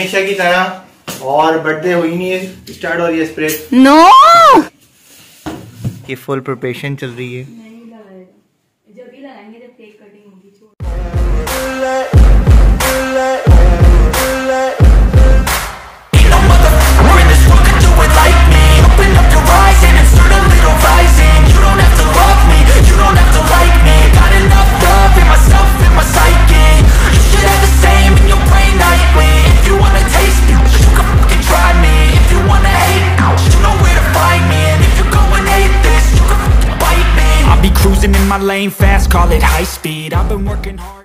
हमेशा की तरह। और बर्थडे हुई नहीं है स्टार्ट और ये स्प्रे नो की फुल प्रिपरेशन चल रही है। नहीं लगाएगा, जब ही लगाएंगे जब केक कटिंग होगी। Cruising in my lane fast, call it high speed. I've been working hard.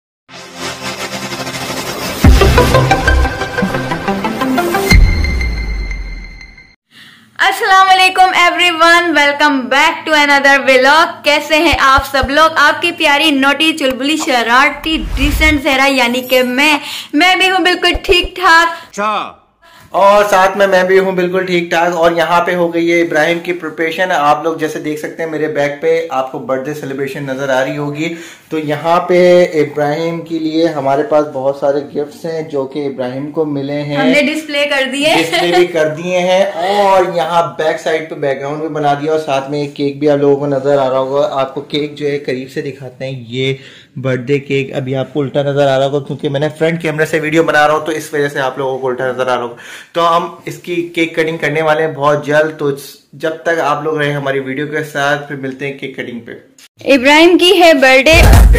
अस्सलाम वालेकुम everyone, welcome back to another vlog. कैसे हैं आप सब लोग? आपकी प्यारी नोटी चुलबुली शरारती डिसेंट सहरा यानी कि मैं भी हूँ बिल्कुल ठीक ठाक। और साथ में मैं भी हूँ बिल्कुल ठीक ठाक। और यहाँ पे हो गई है इब्राहिम की प्रिपरेशन। आप लोग जैसे देख सकते हैं मेरे बैग पे आपको बर्थडे सेलिब्रेशन नजर आ रही होगी। तो यहाँ पे इब्राहिम के लिए हमारे पास बहुत सारे गिफ्ट्स हैं जो कि इब्राहिम को मिले हैं। हमने डिस्प्ले कर दिए भी कर दिए हैं। और यहाँ बैक साइड पे बैकग्राउंड भी बना दिया और साथ में एक केक भी आप लोगों को नजर आ रहा होगा। आपको केक जो है करीब से दिखाते हैं। ये बर्थडे केक अभी आपको उल्टा नजर आ रहा होगा क्योंकि मैंने फ्रंट कैमरे से वीडियो बना रहा हूँ, तो इस वजह से आप लोगों को उल्टा नजर आ रहा होगा। तो हम इसकी केक कटिंग करने वाले हैं बहुत जल्द। तो जब तक आप लोग रहे हमारी वीडियो के साथ, फिर मिलते हैं केक कटिंग पे। इब्राहिम की है बर्थडे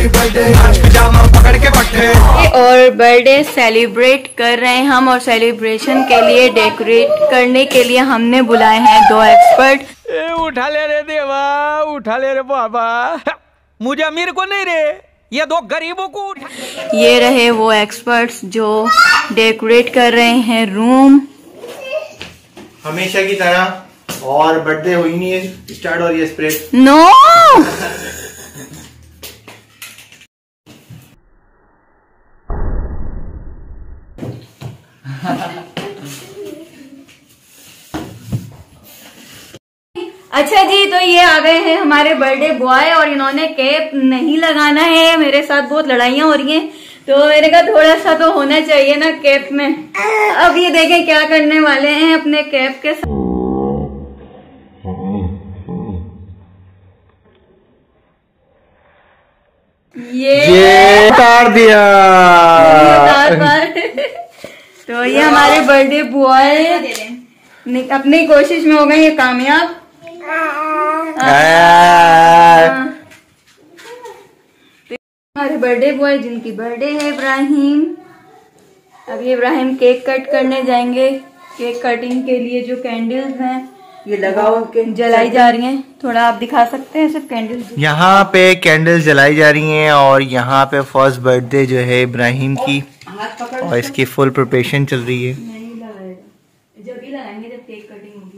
और बर्थडे सेलिब्रेट कर रहे हैं हम। और सेलिब्रेशन के लिए डेकोरेट करने के लिए हमने बुलाए हैं 2 एक्सपर्ट। उठा ले रे देवा, उठा ले रे बाबा, मुझे अमीर को नहीं रे, ये 2 गरीबों को उठा। ये रहे वो एक्सपर्ट्स जो डेकोरेट कर रहे हैं रूम हमेशा की तरह। और बर्थडे हुई नहीं है स्टार्ट और ये स्प्रे नो अच्छा जी, तो ये आ गए हैं हमारे बर्थडे बॉय और इन्होंने कैप नहीं लगाना है। मेरे साथ बहुत लड़ाइयाँ हो रही हैं, तो मेरे का थोड़ा सा तो होना चाहिए ना कैप में। अब ये देखें क्या करने वाले हैं अपने कैप के साथ। ये उतार दिया। तो ये हमारे बर्थडे बॉय अपनी कोशिश में हो गए ये कामयाब। हमारे बर्थडे बॉय जिनकी बर्थडे है इब्राहिम। अभी इब्राहिम केक कट करने जाएंगे। केक कटिंग के लिए जो कैंडल्स हैं ये लगाओ जलाई जा रही हैं। थोड़ा आप दिखा सकते हैं सिर्फ कैंडल्स। यहाँ पे कैंडल्स जलाई जा रही हैं और यहाँ पे फर्स्ट बर्थडे जो है इब्राहिम की और इसकी फुल प्रिपरेशन चल रही है। नहीं लगाएगा, जब ही लगाएंगे जब केक कटिंग होगी।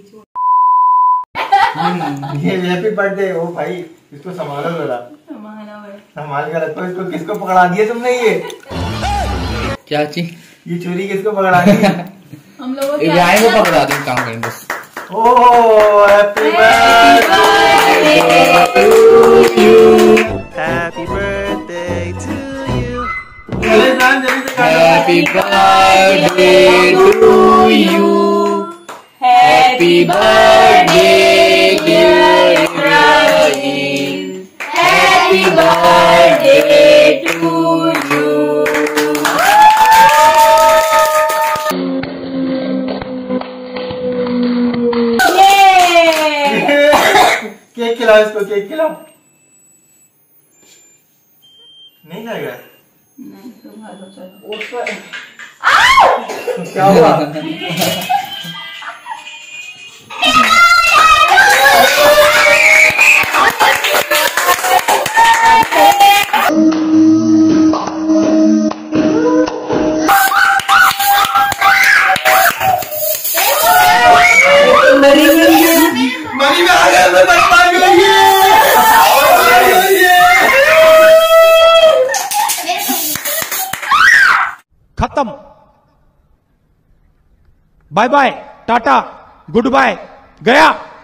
ये हैप्पी बर्थडे हो भाई, इसको संभालो जरा। संभाल कर रखो इसको। किसको पकड़ा दिया तुमने ये? क्या चीज? ये चोरी किसको पकड़ा दी? हम लोगों इब्राहिम को पकड़ा दी काम करें बस। Oh happy birthday to you, happy birthday to you, happy birthday to you, happy birthday dear Ibrahim, happy birthday to you. Cake खिलाओ इसको, केक खिलाओ। नहीं खाएगा? नहीं, क्या हुआ? मरी में आ गया, मैं पागल हो गया। खत्म, bye bye, tata, goodbye, गया।